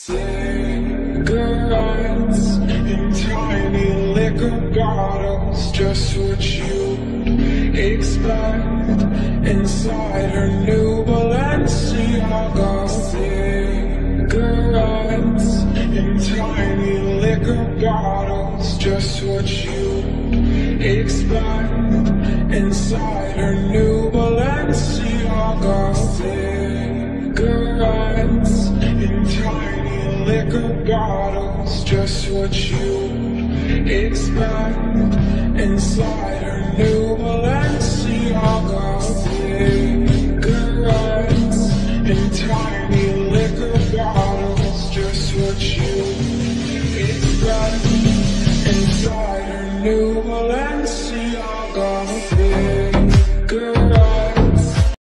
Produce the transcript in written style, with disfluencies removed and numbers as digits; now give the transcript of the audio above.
Cigarettes in tiny liquor bottles, just what you expect inside her new Balenciaga. Cigarettes in tiny liquor bottles, just what you expect inside her new Balenciaga. Cigarettes in tiny liquor bottles, just what you expect inside her new Balenciaga.